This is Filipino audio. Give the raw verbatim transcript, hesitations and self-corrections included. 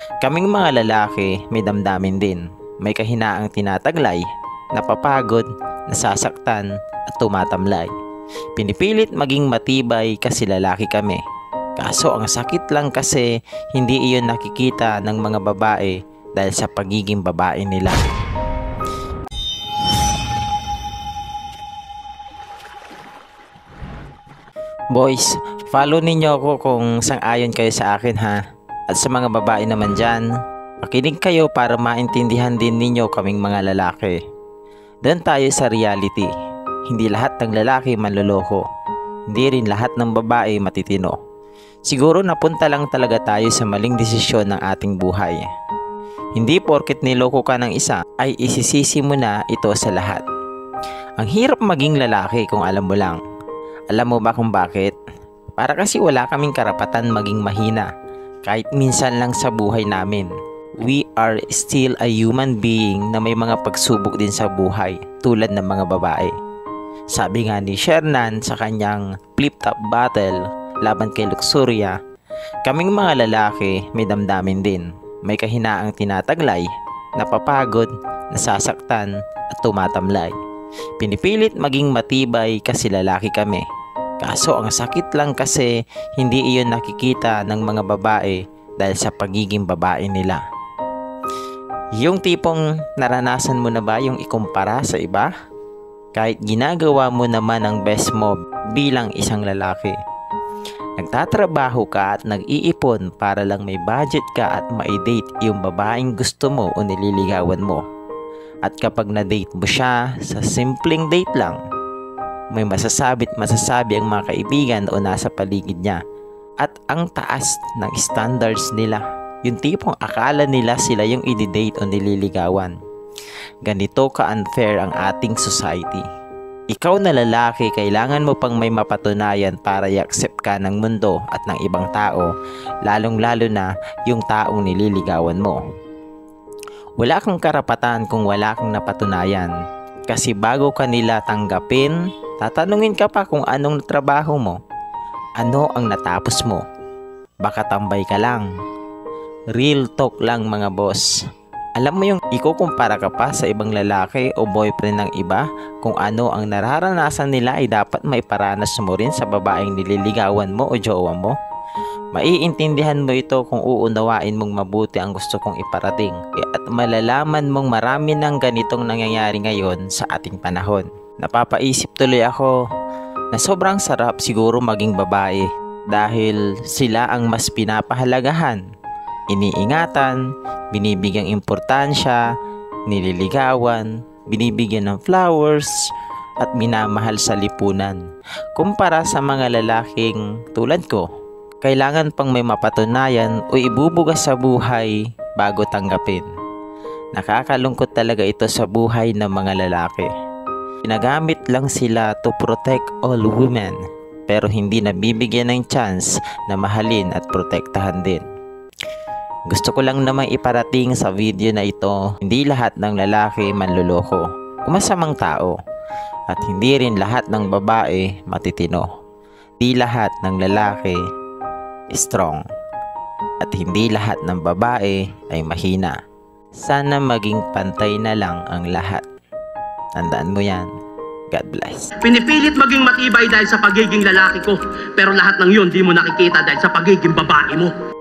Kaming mga lalaki may damdamin din. May kahinaang tinataglay, napapagod, nasasaktan at tumatamlay. Pinipilit maging matibay kasi lalaki kami. Kaso ang sakit lang kasi hindi iyon nakikita ng mga babae dahil sa pagiging babae nila. Boys, follow ninyo ako kung sang-ayon kayo sa akin ha. At sa mga babae naman dyan, makinig kayo para maintindihan din ninyo kaming mga lalaki. Doon tayo sa reality. Hindi lahat ng lalaki manloloko. Hindi rin lahat ng babae matitino. Siguro napunta lang talaga tayo sa maling desisyon ng ating buhay. Hindi porket niloko ka ng isa ay isisisi mo na ito sa lahat. Ang hirap maging lalaki kung alam mo lang. Alam mo ba kung bakit? Para kasi wala kaming karapatan maging mahina. Kahit minsan lang sa buhay namin. We are still a human being na may mga pagsubok din sa buhay tulad ng mga babae. Sabi nga ni Shernan sa kanyang flip-top battle laban kay Luxuria, kaming mga lalaki may damdamin din. May kahinaang tinataglay, napapagod, nasasaktan at tumatamlay. Pinipilit maging matibay kasi lalaki kami. Kaso ang sakit lang kasi hindi iyon nakikita ng mga babae dahil sa pagiging babae nila. Yung tipong naranasan mo na ba yung ikumpara sa iba? Kahit ginagawa mo naman ang best mo bilang isang lalaki. Nagtatrabaho ka at nag-iipon para lang may budget ka at ma-date yung babaeng gusto mo o nililigawan mo. At kapag na-date mo siya sa simpleng date lang, may masasabi't masasabi ang mga kaibigan o nasa paligid niya. At ang taas ng standards nila. Yung tipong akala nila sila yung i-date o nililigawan. Ganito ka-unfair ang ating society. Ikaw na lalaki, kailangan mo pang may mapatunayan para i-accept ka ng mundo at ng ibang tao, lalong-lalo na yung taong nililigawan mo. Wala kang karapatan kung wala kang napatunayan. Kasi bago ka nila tanggapin, tatanungin ka pa kung anong trabaho mo. Ano ang natapos mo? Baka tambay ka lang. Real talk lang mga boss. Alam mo yung ikukumpara ka pa sa ibang lalaki o boyfriend ng iba kung ano ang nararanasan nila ay dapat maiparanas mo rin sa babaeng nililigawan mo o jowa mo. Maiintindihan mo ito kung uunawain mong mabuti ang gusto kong iparating at malalaman mong marami ng ganitong nangyayari ngayon sa ating panahon. Napapaisip tuloy ako na sobrang sarap siguro maging babae dahil sila ang mas pinapahalagahan, iniingatan, binibigyang importansya, nililigawan, binibigyan ng flowers at minamahal sa lipunan. Kumpara sa mga lalaking tulad ko, kailangan pang may mapatunayan o ibubugas sa buhay bago tanggapin. Nakakalungkot talaga ito sa buhay ng mga lalaki. Ginagamit lang sila to protect all women pero hindi nabibigyan ng chance na mahalin at protektahan din. Gusto ko lang naman iparating sa video na ito, hindi lahat ng lalaki manloloko o masamang tao at hindi rin lahat ng babae matitino. Hindi lahat ng lalaki strong at hindi lahat ng babae ay mahina. Sana maging pantay na lang ang lahat. Tandaan mo yan. God bless. Pinipilit maging matibay dahil sa pagiging lalaki ko, pero lahat ng yun di mo nakikita dahil sa pagiging babae mo.